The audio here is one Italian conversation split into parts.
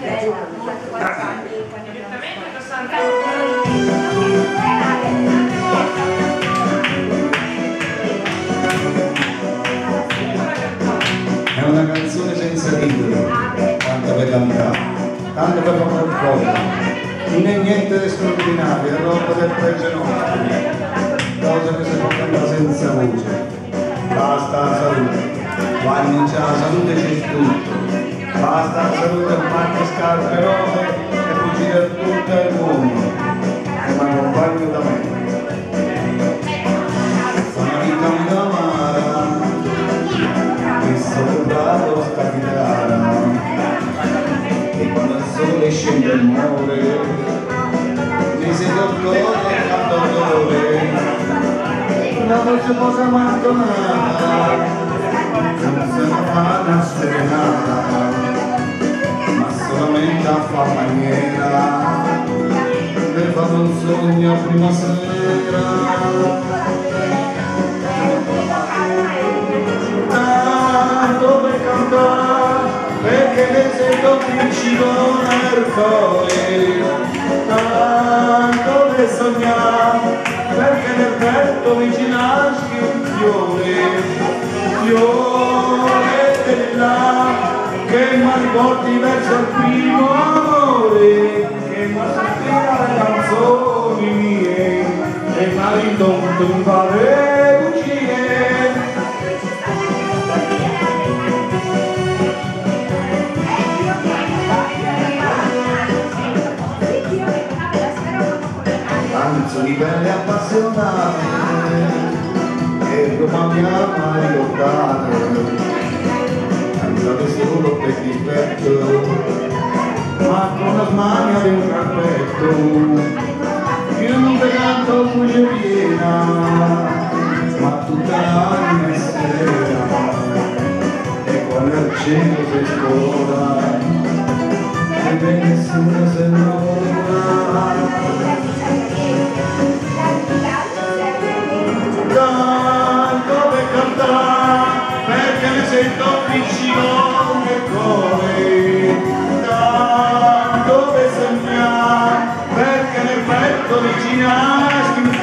È una canzone senza titolo, tanto per cantare, tanto per fare un po'. Non è niente di straordinario, è roba del pregenotto, cosa che si può cantare senza voce. Basta la salute, quando c'è la salute c'è tutto. Basta la salute, parte scarpe robe e fuggire da tutto il mondo. Ma accompagno da me. Una vita molto amara, che soldato sta chitarra. E quando il sole scende e muore, mi sento il cuore e canto il dolore. La voce posa abbandonata, non se ne fa una serenata, ma solamente a far maniera, per fare un sogno a prima sera. Tanto per cantare, perché ne sento vicino nel cuore, tanto per sognare, perché nel petto mi nasce un fiore di là, che mi riporti verso il primo amore, che mi sospira le canzoni mie, e mi ridotto in varie bugie. Canzoni belle appassionate che Roma mi ha ricordate, cantate solo per difetto, ma con la smania di un cappetto. Io non te canto voce piena, ma tutta l'anima è serena, e quando il cielo si scuola e nessuno se innamora. Tanto per cantare, perché mi sento vicino nel cuore, tanto per sognare, perché nel petto mi nasce un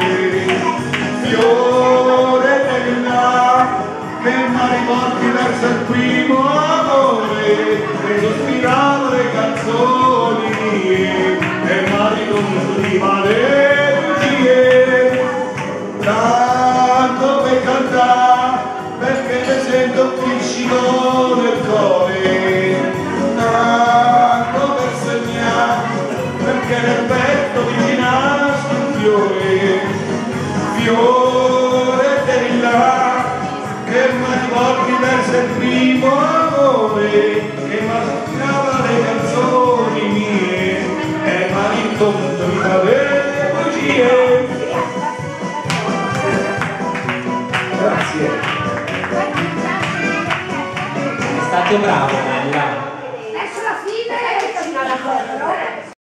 fiore del là, che mi riporti verso il primo amore, che sospiravo le canzoni mie, e mi ricongiuntiva le bugie. Tanto per cantare, perché mi sento vicino nel cuore, tanto per sognare, perché nel petto mi nasce un fiore di là, che mi riporti verso il primo amore, che mi sospirava le canzoni mie, e mi rintonto in varie bugie. Grazie. È stato bravo, Nella. Verso la fine,